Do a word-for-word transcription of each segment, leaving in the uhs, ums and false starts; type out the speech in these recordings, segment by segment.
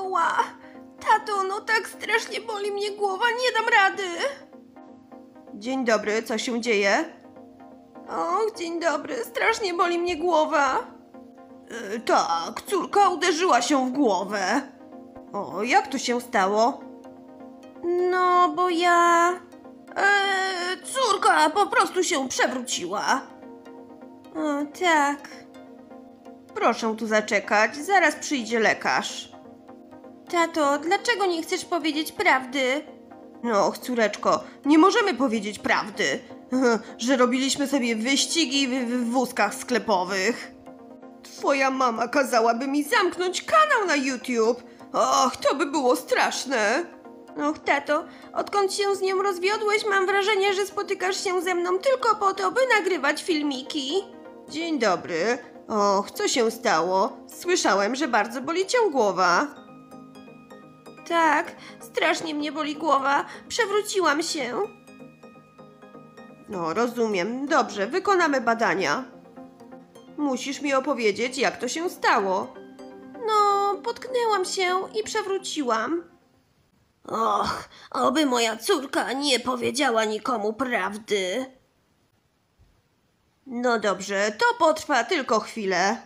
Ała! Tato, no tak strasznie boli mnie głowa, nie dam rady. Dzień dobry, co się dzieje? Och, dzień dobry, strasznie boli mnie głowa. Yy, tak, córka uderzyła się w głowę. O, jak to się stało? No, bo ja... Eee, córka po prostu się przewróciła. O, tak. Proszę tu zaczekać, zaraz przyjdzie lekarz. Tato, dlaczego nie chcesz powiedzieć prawdy? No, córeczko, nie możemy powiedzieć prawdy, że robiliśmy sobie wyścigi w, w wózkach sklepowych. Twoja mama kazałaby mi zamknąć kanał na YouTube. Och, to by było straszne. Och, tato, odkąd się z nią rozwiodłeś, mam wrażenie, że spotykasz się ze mną tylko po to, by nagrywać filmiki. Dzień dobry. Och, co się stało? Słyszałem, że bardzo boli cię głowa. Tak, strasznie mnie boli głowa. Przewróciłam się. No, rozumiem. Dobrze, wykonamy badania. Musisz mi opowiedzieć, jak to się stało. No, potknęłam się i przewróciłam. Och, oby moja córka nie powiedziała nikomu prawdy. No dobrze, to potrwa tylko chwilę.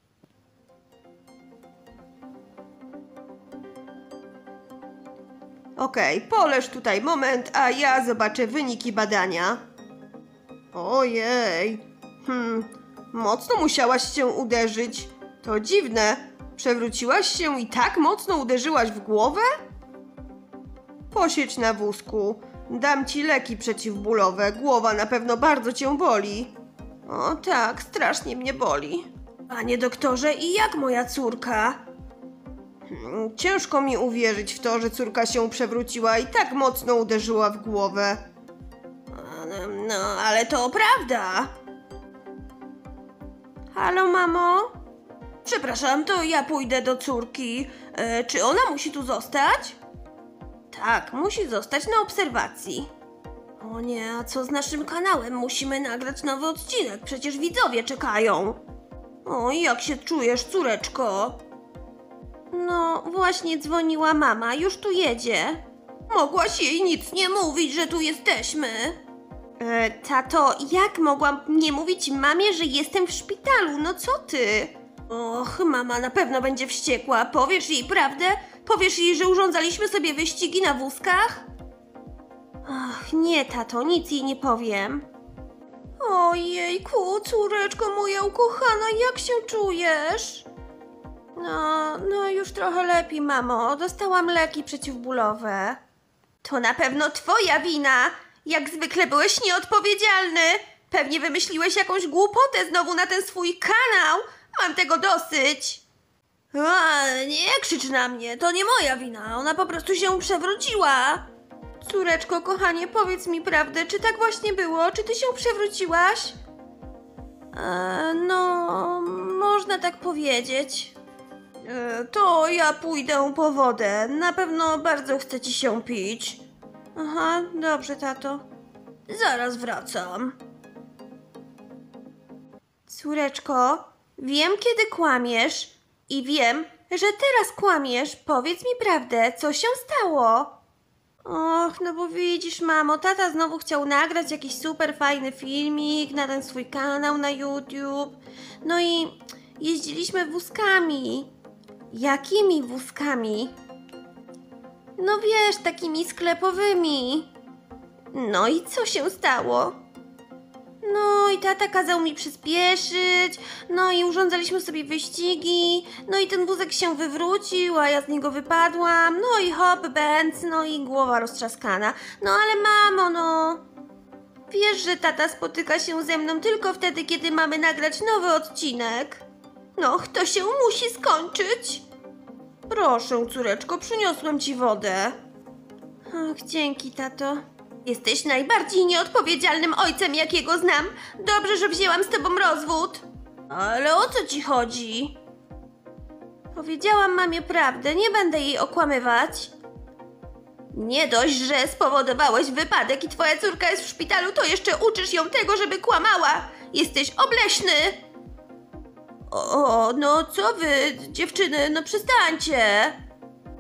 Okej, okay, poleż tutaj moment, a ja zobaczę wyniki badania. Ojej, hmm, mocno musiałaś się uderzyć. To dziwne, przewróciłaś się i tak mocno uderzyłaś w głowę? Posiedź na wózku, dam ci leki przeciwbólowe, głowa na pewno bardzo cię boli. O tak, strasznie mnie boli. Panie doktorze, i jak moja córka? Hmm, ciężko mi uwierzyć w to, że córka się przewróciła i tak mocno uderzyła w głowę. No, ale to prawda. Halo, mamo? Przepraszam, to ja pójdę do córki. E, czy ona musi tu zostać? Tak, musi zostać na obserwacji. O nie, a co z naszym kanałem? Musimy nagrać nowy odcinek, przecież widzowie czekają. O, jak się czujesz, córeczko? No, właśnie dzwoniła mama, już tu jedzie. Mogłaś jej nic nie mówić, że tu jesteśmy. E, tato, jak mogłam nie mówić mamie, że jestem w szpitalu? No co ty? Och, mama na pewno będzie wściekła. Powiesz jej prawdę? Powiesz jej, że urządzaliśmy sobie wyścigi na wózkach? Ach, nie, tato, nic jej nie powiem. Ojejku, córeczko moja ukochana, jak się czujesz? No, no już trochę lepiej, mamo. Dostałam leki przeciwbólowe. To na pewno twoja wina. Jak zwykle byłeś nieodpowiedzialny. Pewnie wymyśliłeś jakąś głupotę znowu na ten swój kanał. Mam tego dosyć. A, nie krzycz na mnie, to nie moja wina. Ona po prostu się przewróciła. Córeczko, kochanie, powiedz mi prawdę, czy tak właśnie było? Czy ty się przewróciłaś? E, no, można tak powiedzieć. E, to ja pójdę po wodę. Na pewno bardzo chce ci się pić. Aha, dobrze, tato. Zaraz wracam. Córeczko, wiem, kiedy kłamiesz i wiem, że teraz kłamiesz. Powiedz mi prawdę, co się stało? Och, no bo widzisz, mamo, tata znowu chciał nagrać jakiś super fajny filmik na ten swój kanał na YouTube. No i jeździliśmy wózkami. Jakimi wózkami? No wiesz, takimi sklepowymi. No i co się stało? No i tata kazał mi przyspieszyć, no i urządzaliśmy sobie wyścigi, no i ten wózek się wywrócił, a ja z niego wypadłam, no i hop, bęc, no i głowa roztrzaskana. No ale mamo, no... Wiesz, że tata spotyka się ze mną tylko wtedy, kiedy mamy nagrać nowy odcinek. No, to się musi skończyć. Proszę, córeczko, przyniosłem ci wodę. Och, dzięki, tato. Jesteś najbardziej nieodpowiedzialnym ojcem, jakiego znam. Dobrze, że wzięłam z tobą rozwód. Ale o co ci chodzi? Powiedziałam mamie prawdę, nie będę jej okłamywać. Nie dość, że spowodowałeś wypadek i twoja córka jest w szpitalu, to jeszcze uczysz ją tego, żeby kłamała. Jesteś obleśny. O, no co wy, dziewczyny, no przestańcie.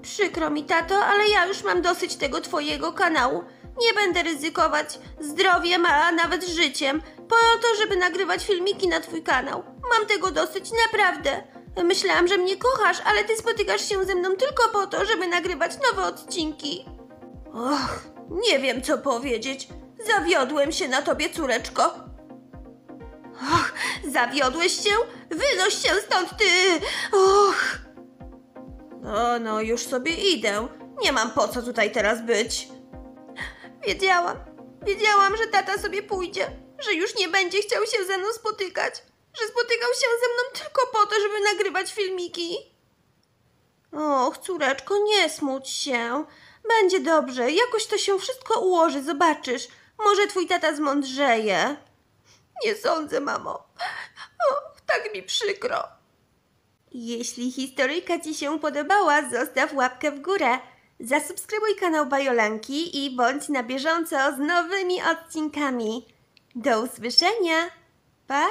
Przykro mi, tato, ale ja już mam dosyć tego twojego kanału. Nie będę ryzykować zdrowiem, a nawet życiem po to, żeby nagrywać filmiki na twój kanał. Mam tego dosyć, naprawdę. Myślałam, że mnie kochasz, ale ty spotykasz się ze mną tylko po to, żeby nagrywać nowe odcinki. Och, nie wiem co powiedzieć. Zawiodłem się na tobie, córeczko. Och, zawiodłeś się? Wynoś się stąd, ty! Och! O, no już sobie idę. Nie mam po co tutaj teraz być. Wiedziałam, wiedziałam, że tata sobie pójdzie, że już nie będzie chciał się ze mną spotykać, że spotykał się ze mną tylko po to, żeby nagrywać filmiki. Och, córeczko, nie smuć się. Będzie dobrze, jakoś to się wszystko ułoży, zobaczysz. Może twój tata zmądrzeje. Nie sądzę, mamo. Och, tak mi przykro. Jeśli historyjka ci się podobała, zostaw łapkę w górę. Zasubskrybuj kanał Bajolanki i bądź na bieżąco z nowymi odcinkami. Do usłyszenia. Pa!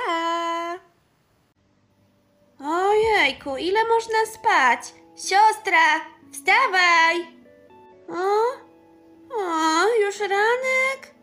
Ojejku, ile można spać? Siostra, wstawaj! O, o już ranek?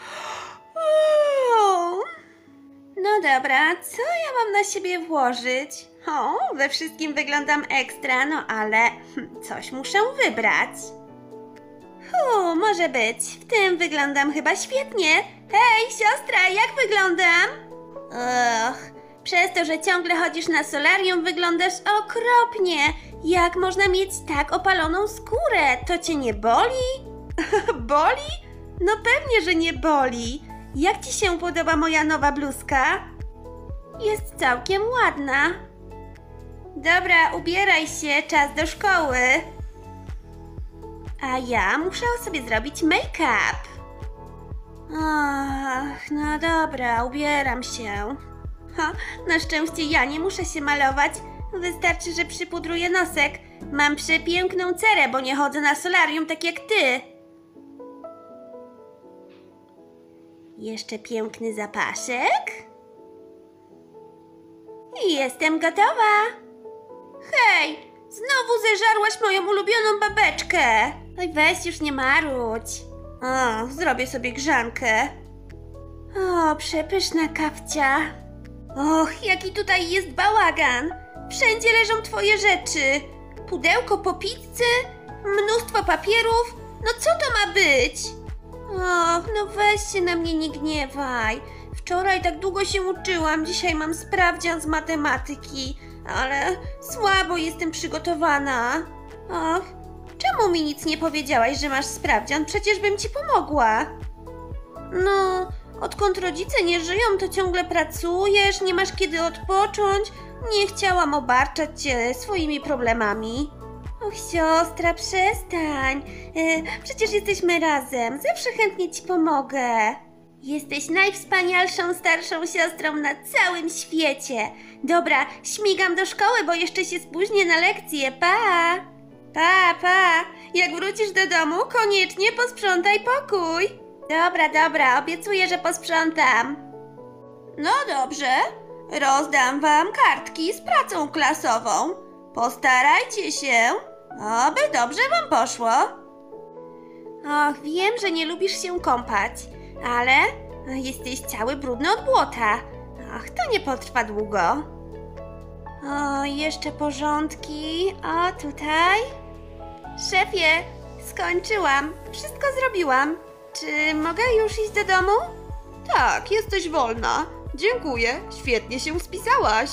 O. No dobra, co ja mam na siebie włożyć? O, we wszystkim wyglądam ekstra, no ale hm, coś muszę wybrać. Hu, może być. W tym wyglądam chyba świetnie. Hej, siostra, jak wyglądam? Och, przez to, że ciągle chodzisz na solarium, wyglądasz okropnie. Jak można mieć tak opaloną skórę? To cię nie boli? Boli? No pewnie, że nie boli. Jak ci się podoba moja nowa bluzka? Jest całkiem ładna. Dobra, ubieraj się, czas do szkoły. A ja muszę sobie zrobić make-up. Ach, no dobra, ubieram się. Ha, na szczęście ja nie muszę się malować. Wystarczy, że przypudruję nosek. Mam przepiękną cerę, bo nie chodzę na solarium tak jak ty. Jeszcze piękny zapaszek. I jestem gotowa. Hej, znowu zeżarłaś moją ulubioną babeczkę. Oj, weź już nie marudź. O, zrobię sobie grzankę. O, przepyszna kawcia. Och, jaki tutaj jest bałagan. Wszędzie leżą twoje rzeczy. Pudełko po pizzy, mnóstwo papierów. No co to ma być? Och, no weź się na mnie nie gniewaj. Wczoraj tak długo się uczyłam, dzisiaj mam sprawdzian z matematyki, ale słabo jestem przygotowana. Och, czemu mi nic nie powiedziałaś, że masz sprawdzian? Przecież bym ci pomogła. No, odkąd rodzice nie żyją, to ciągle pracujesz, nie masz kiedy odpocząć. Nie chciałam obarczać cię swoimi problemami. Och, siostra, przestań. E, przecież jesteśmy razem. Zawsze chętnie ci pomogę. Jesteś najwspanialszą starszą siostrą na całym świecie. Dobra, śmigam do szkoły, bo jeszcze się spóźnię na lekcję. Pa! Pa, pa. Jak wrócisz do domu, koniecznie posprzątaj pokój. Dobra, dobra, obiecuję, że posprzątam. No dobrze. Rozdam wam kartki z pracą klasową. Postarajcie się, aby dobrze wam poszło. Och, wiem, że nie lubisz się kąpać, ale jesteś cały brudny od błota. Ach, to nie potrwa długo. O, jeszcze porządki. O, tutaj. Szefie, skończyłam. Wszystko zrobiłam. Czy mogę już iść do domu? Tak, jesteś wolna. Dziękuję, świetnie się spisałaś.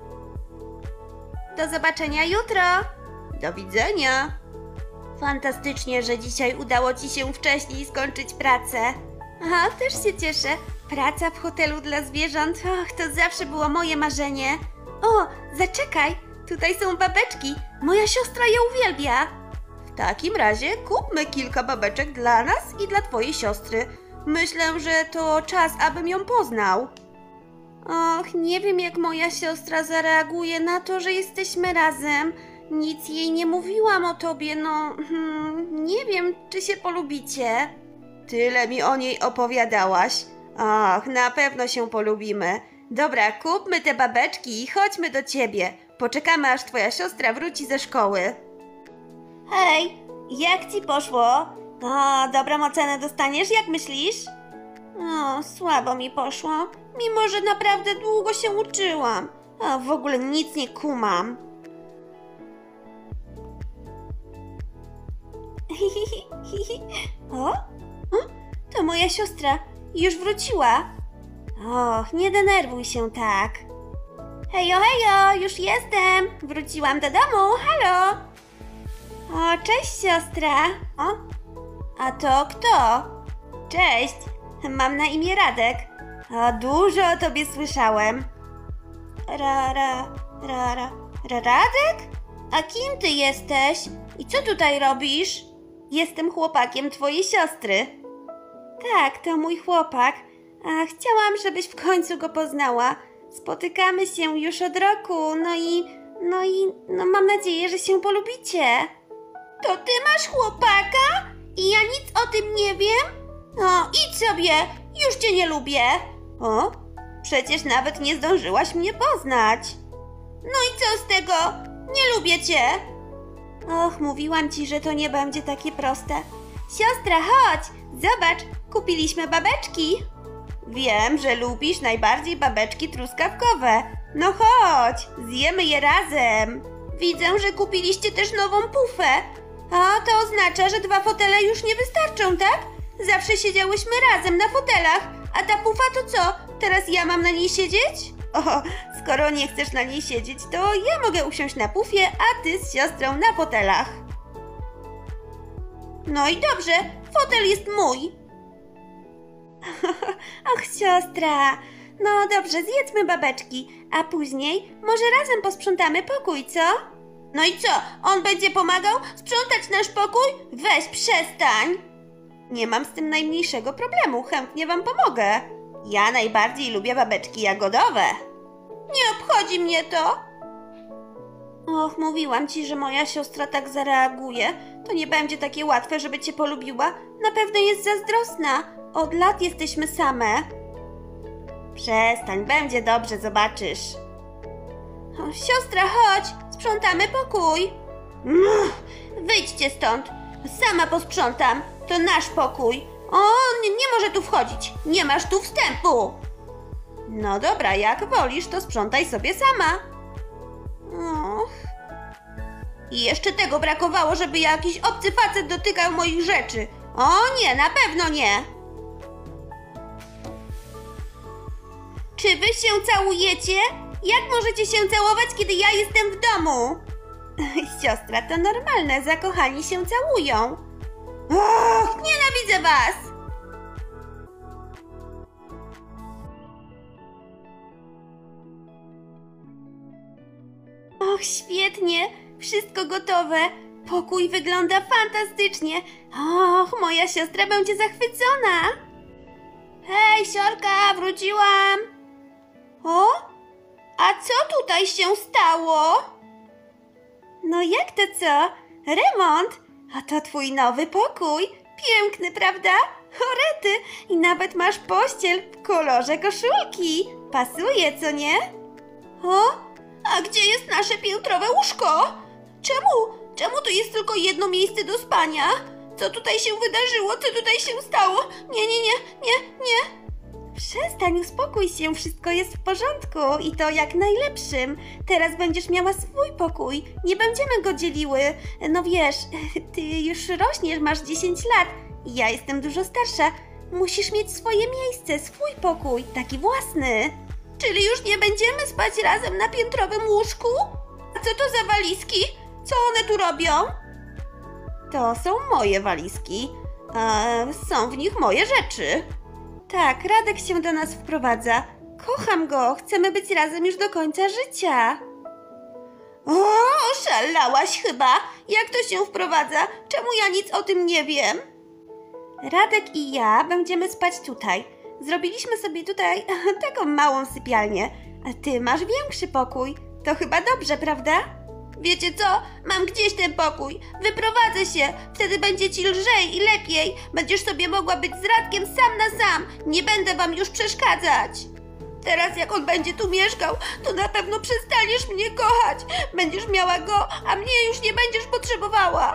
Do zobaczenia jutro. Do widzenia. Fantastycznie, że dzisiaj udało ci się wcześniej skończyć pracę. Aha, też się cieszę. Praca w hotelu dla zwierząt, och, to zawsze było moje marzenie. O, zaczekaj, tutaj są babeczki. Moja siostra je uwielbia. W takim razie kupmy kilka babeczek dla nas i dla twojej siostry. Myślę, że to czas, abym ją poznał. Och, nie wiem, jak moja siostra zareaguje na to, że jesteśmy razem. Nic jej nie mówiłam o tobie, no... Hmm, nie wiem, czy się polubicie. Tyle mi o niej opowiadałaś. Och, na pewno się polubimy. Dobra, kupmy te babeczki i chodźmy do ciebie. Poczekamy, aż twoja siostra wróci ze szkoły. Hej, jak ci poszło? O, dobrą ocenę dostaniesz, jak myślisz? O, słabo mi poszło, mimo że naprawdę długo się uczyłam. O, w ogóle nic nie kumam. O? o? To moja siostra. Już wróciła. Och, nie denerwuj się tak. Hejo, hejo, już jestem. Wróciłam do domu, halo. O, cześć siostra. O, a to kto? Cześć, mam na imię Radek. O, dużo o tobie słyszałem. Ra, ra, ra, ra, ra, Radek? A kim ty jesteś? I co tutaj robisz? Jestem chłopakiem twojej siostry. Tak, to mój chłopak. A chciałam, żebyś w końcu go poznała. Spotykamy się już od roku, no i... no i... no mam nadzieję, że się polubicie. To ty masz chłopaka? I ja nic o tym nie wiem? O, idź sobie, już cię nie lubię. O, przecież nawet nie zdążyłaś mnie poznać. No i co z tego? Nie lubię cię. Och, mówiłam ci, że to nie będzie takie proste. Siostra, chodź, zobacz, kupiliśmy babeczki. Wiem, że lubisz najbardziej babeczki truskawkowe. No chodź, zjemy je razem. Widzę, że kupiliście też nową pufę. A to oznacza, że dwa fotele już nie wystarczą, tak? Zawsze siedziałyśmy razem na fotelach. A ta pufa to co? Teraz ja mam na niej siedzieć? O, skoro nie chcesz na niej siedzieć, to ja mogę usiąść na pufie, a ty z siostrą na fotelach. No i dobrze, fotel jest mój. Och, siostra. No dobrze, zjedzmy babeczki, a później może razem posprzątamy pokój, co? No i co, on będzie pomagał sprzątać nasz pokój? Weź, przestań. Nie mam z tym najmniejszego problemu, chętnie wam pomogę. Ja najbardziej lubię babeczki jagodowe. Nie obchodzi mnie to. Och, mówiłam ci, że moja siostra tak zareaguje. To nie będzie takie łatwe, żeby cię polubiła. Na pewno jest zazdrosna. Od lat jesteśmy same. Przestań, będzie dobrze, zobaczysz. O, siostra, chodź, sprzątamy pokój. Uff, wyjdźcie stąd. Sama posprzątam. To nasz pokój. On nie może tu wchodzić. Nie masz tu wstępu. No dobra, jak wolisz, to sprzątaj sobie sama. Och. I jeszcze tego brakowało, żeby jakiś obcy facet dotykał moich rzeczy. O nie, na pewno nie. Czy wy się całujecie? Jak możecie się całować, kiedy ja jestem w domu? Siostra, to normalne, zakochani się całują. Och, nienawidzę was! Och, świetnie, wszystko gotowe. Pokój wygląda fantastycznie. Och, moja siostra będzie zachwycona. Hej, siorka, wróciłam. O? A co tutaj się stało? No jak to co? Remont? A to twój nowy pokój. Piękny, prawda? Orety! I nawet masz pościel w kolorze koszulki. Pasuje, co nie? O? A gdzie jest nasze piętrowe łóżko? Czemu? Czemu tu jest tylko jedno miejsce do spania? Co tutaj się wydarzyło? Co tutaj się stało? Nie, nie, nie, nie, nie. Przestań, uspokój się, wszystko jest w porządku i to jak najlepszym. Teraz będziesz miała swój pokój, nie będziemy go dzieliły. No wiesz, ty już rośniesz, masz dziesięć lat i ja jestem dużo starsza. Musisz mieć swoje miejsce, swój pokój, taki własny. Czyli już nie będziemy spać razem na piętrowym łóżku? A co to za walizki? Co one tu robią? To są moje walizki. E, są w nich moje rzeczy. Tak, Radek się do nas wprowadza. Kocham go, chcemy być razem już do końca życia. O, szalałaś chyba. Jak to się wprowadza? Czemu ja nic o tym nie wiem? Radek i ja będziemy spać tutaj. Zrobiliśmy sobie tutaj taką małą sypialnię. A ty masz większy pokój. To chyba dobrze, prawda? Wiecie co? Mam gdzieś ten pokój. Wyprowadzę się. Wtedy będzie ci lżej i lepiej. Będziesz sobie mogła być z Radkiem sam na sam. Nie będę wam już przeszkadzać. Teraz jak on będzie tu mieszkał, to na pewno przestaniesz mnie kochać. Będziesz miała go, a mnie już nie będziesz potrzebowała.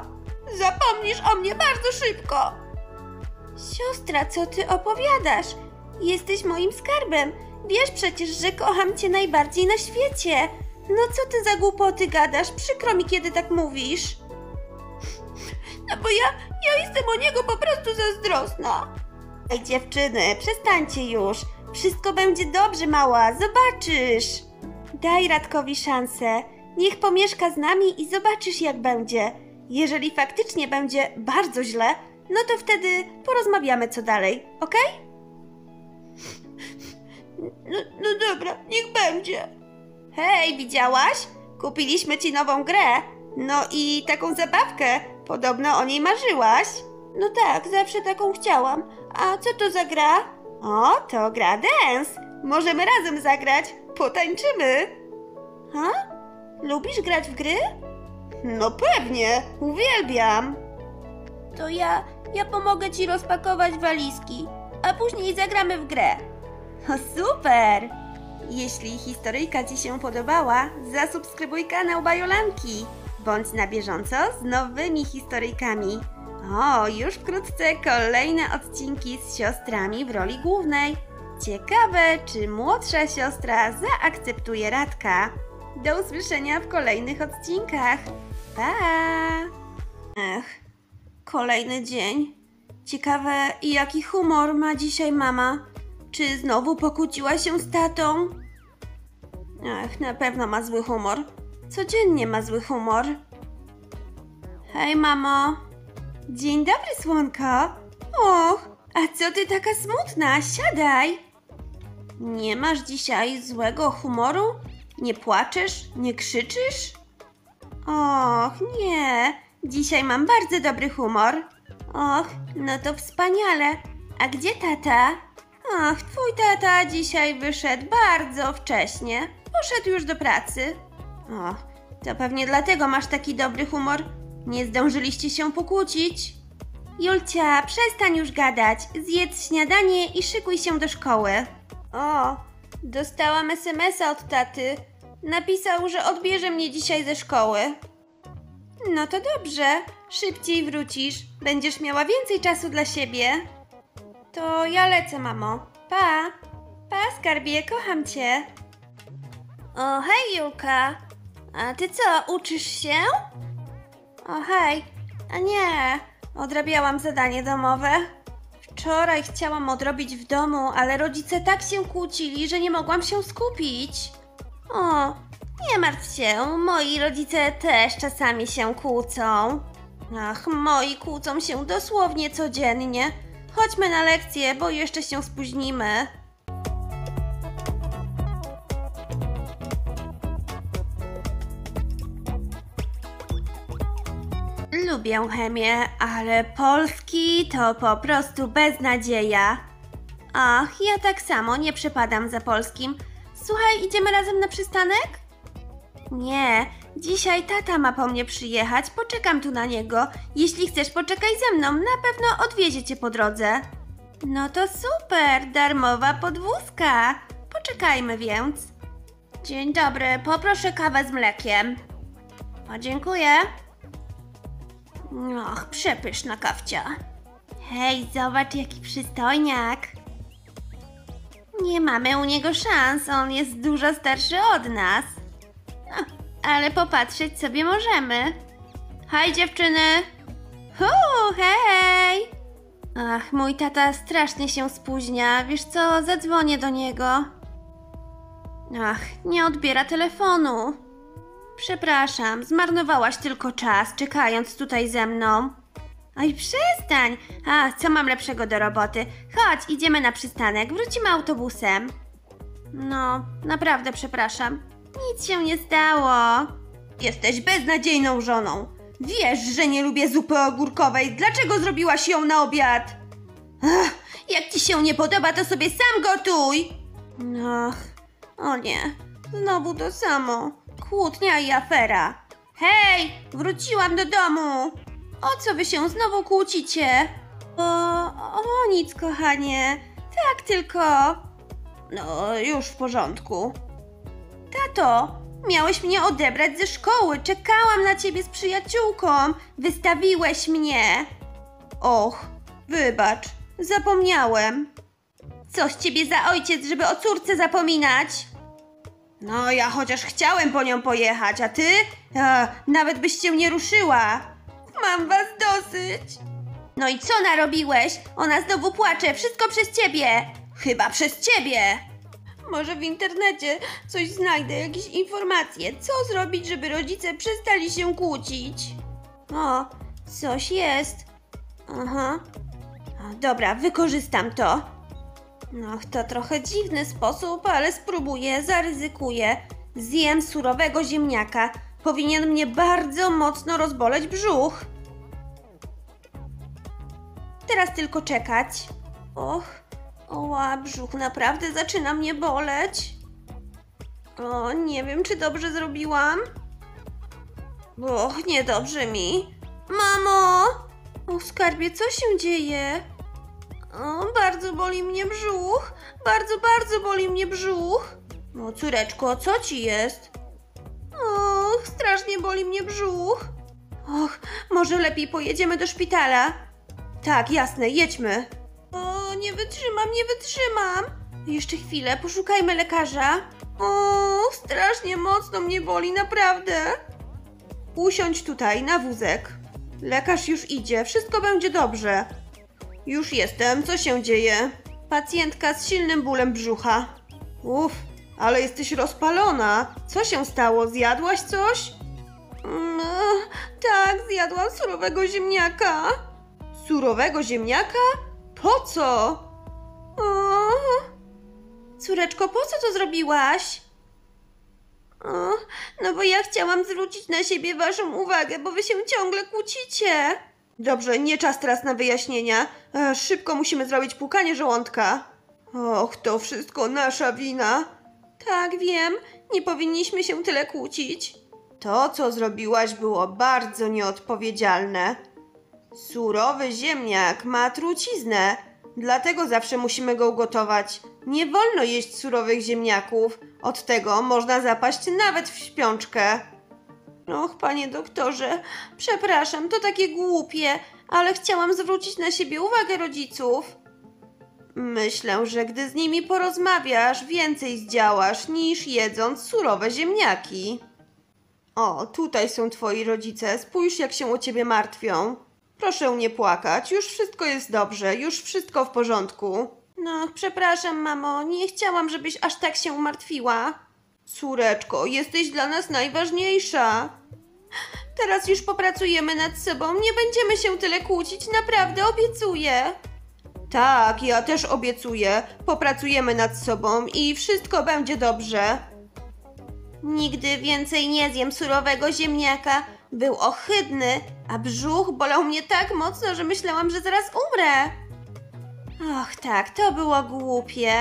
Zapomnisz o mnie bardzo szybko. Siostra, co ty opowiadasz? Jesteś moim skarbem. Wiesz przecież, że kocham cię najbardziej na świecie. No co ty za głupoty gadasz? Przykro mi, kiedy tak mówisz. No bo ja, ja jestem o niego po prostu zazdrosna. Ej, dziewczyny, przestańcie już. Wszystko będzie dobrze, mała, zobaczysz. Daj Radkowi szansę. Niech pomieszka z nami i zobaczysz, jak będzie. Jeżeli faktycznie będzie bardzo źle, no to wtedy porozmawiamy, co dalej, okej? No, no dobra, niech będzie. Hej, widziałaś? Kupiliśmy ci nową grę. No i taką zabawkę. Podobno o niej marzyłaś. No tak, zawsze taką chciałam. A co to za gra? O, to gra dance. Możemy razem zagrać. Potańczymy. Ha? Lubisz grać w gry? No pewnie, uwielbiam. To ja, ja pomogę ci rozpakować walizki, a później zagramy w grę. O, super! Jeśli historyjka ci się podobała, zasubskrybuj kanał Bajolanki. Bądź na bieżąco z nowymi historyjkami. O, już wkrótce kolejne odcinki z siostrami w roli głównej. Ciekawe, czy młodsza siostra zaakceptuje Radka. Do usłyszenia w kolejnych odcinkach. Pa! Ech, kolejny dzień. Ciekawe, jaki humor ma dzisiaj mama. Czy znowu pokłóciła się z tatą? Ach, na pewno ma zły humor. Codziennie ma zły humor. Hej, mamo. Dzień dobry, słonko. Och, a co ty taka smutna? Siadaj. Nie masz dzisiaj złego humoru? Nie płaczesz? Nie krzyczysz? Och, nie. Dzisiaj mam bardzo dobry humor. Och, no to wspaniale. A gdzie tata? Ach, twój tata dzisiaj wyszedł bardzo wcześnie. Poszedł już do pracy. O, to pewnie dlatego masz taki dobry humor. Nie zdążyliście się pokłócić? Julcia, przestań już gadać. Zjedz śniadanie i szykuj się do szkoły. O, dostałam es em es a od taty. Napisał, że odbierze mnie dzisiaj ze szkoły. No to dobrze. Szybciej wrócisz. Będziesz miała więcej czasu dla siebie. To ja lecę, mamo. Pa! Pa, skarbie, kocham cię. O, hej, Julka. A ty co, uczysz się? O, hej. A nie, odrabiałam zadanie domowe. Wczoraj chciałam odrobić w domu, ale rodzice tak się kłócili, że nie mogłam się skupić. O, nie martw się, moi rodzice też czasami się kłócą. Ach, moi kłócą się dosłownie codziennie. Chodźmy na lekcję, bo jeszcze się spóźnimy. Lubię chemię, ale polski to po prostu beznadzieja. Ach, ja tak samo nie przepadam za polskim. Słuchaj, idziemy razem na przystanek? Nie, dzisiaj tata ma po mnie przyjechać, poczekam tu na niego. Jeśli chcesz, poczekaj ze mną, na pewno odwiezie cię po drodze. No to super, darmowa podwózka. Poczekajmy więc. Dzień dobry, poproszę kawę z mlekiem. O, dziękuję. Och, przepyszna kawcia. Hej, zobacz jaki przystojniak. Nie mamy u niego szans, on jest dużo starszy od nas. No, ale popatrzeć sobie możemy. Hej dziewczyny! Hu, hej! Ach, mój tata strasznie się spóźnia. Wiesz co, zadzwonię do niego. Ach, nie odbiera telefonu. Przepraszam, zmarnowałaś tylko czas, czekając tutaj ze mną. Oj, przestań! A, co mam lepszego do roboty? Chodź, idziemy na przystanek, wrócimy autobusem. No, naprawdę przepraszam. Nic się nie stało. Jesteś beznadziejną żoną. Wiesz, że nie lubię zupy ogórkowej. Dlaczego zrobiłaś ją na obiad? Ach, jak ci się nie podoba, to sobie sam gotuj. Ach, o nie. Znowu to samo. Kłótnia i afera. Hej, wróciłam do domu. O co wy się znowu kłócicie? O, o nic, kochanie. Tak tylko. No, już w porządku. Tato, Miałeś mnie odebrać ze szkoły. Czekałam na ciebie z przyjaciółką. Wystawiłeś mnie. Och, wybacz, zapomniałem. Co z ciebie za ojciec, żeby o córce zapominać? No, ja chociaż chciałem po nią pojechać, a ty? E, nawet byś się nie ruszyła. Mam was dosyć. No i co narobiłeś? Ona znowu płacze. Wszystko przez ciebie. Chyba przez ciebie. Może w internecie coś znajdę, jakieś informacje. Co zrobić, żeby rodzice przestali się kłócić? O, coś jest. Aha. Dobra, wykorzystam to. No, to trochę dziwny sposób, ale spróbuję, zaryzykuję. Zjem surowego ziemniaka. Powinien mnie bardzo mocno rozboleć brzuch. Teraz tylko czekać. Och, oła, brzuch naprawdę zaczyna mnie boleć. O, nie wiem, czy dobrze zrobiłam. Och, niedobrze mi. Mamo! O, skarbie, co się dzieje? O, bardzo boli mnie brzuch. Bardzo, bardzo boli mnie brzuch. O, córeczko, co ci jest? Och, strasznie boli mnie brzuch. Och, może lepiej pojedziemy do szpitala. Tak, jasne, jedźmy. O, nie wytrzymam, nie wytrzymam. Jeszcze chwilę, poszukajmy lekarza. O, strasznie mocno mnie boli, naprawdę. Usiądź tutaj, na wózek. Lekarz już idzie, wszystko będzie dobrze. Już jestem, co się dzieje? Pacjentka z silnym bólem brzucha. Uff, ale jesteś rozpalona. Co się stało? Zjadłaś coś? No, tak, zjadłam surowego ziemniaka. Surowego ziemniaka? Po co? O, córeczko, po co to zrobiłaś? O, no bo ja chciałam zwrócić na siebie waszą uwagę, bo wy się ciągle kłócicie. Dobrze, nie czas teraz na wyjaśnienia. E, szybko musimy zrobić płukanie żołądka. Och, to wszystko nasza wina. Tak, wiem, nie powinniśmy się tyle kłócić. To, co zrobiłaś, było bardzo nieodpowiedzialne. Surowy ziemniak ma truciznę, dlatego zawsze musimy go ugotować. Nie wolno jeść surowych ziemniaków, od tego można zapaść nawet w śpiączkę. Och, panie doktorze, przepraszam, to takie głupie, ale chciałam zwrócić na siebie uwagę rodziców. Myślę, że gdy z nimi porozmawiasz, więcej zdziałasz niż jedząc surowe ziemniaki. O, tutaj są twoi rodzice, spójrz jak się o ciebie martwią. Proszę nie płakać, już wszystko jest dobrze, już wszystko w porządku. No, przepraszam, mamo, nie chciałam, żebyś aż tak się martwiła. Córeczko, jesteś dla nas najważniejsza. Teraz już popracujemy nad sobą, nie będziemy się tyle kłócić, naprawdę, obiecuję. Tak, ja też obiecuję. Popracujemy nad sobą i wszystko będzie dobrze. Nigdy więcej nie zjem surowego ziemniaka. Był ohydny, a brzuch bolał mnie tak mocno, że myślałam, że zaraz umrę. Och, tak, to było głupie.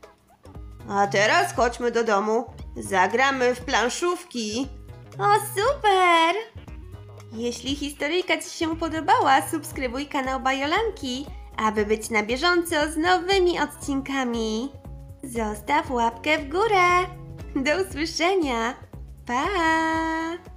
A teraz chodźmy do domu. Zagramy w planszówki. O, super! Jeśli historyjka ci się podobała, subskrybuj kanał Bajolanki, aby być na bieżąco z nowymi odcinkami. Zostaw łapkę w górę. Do usłyszenia. Pa!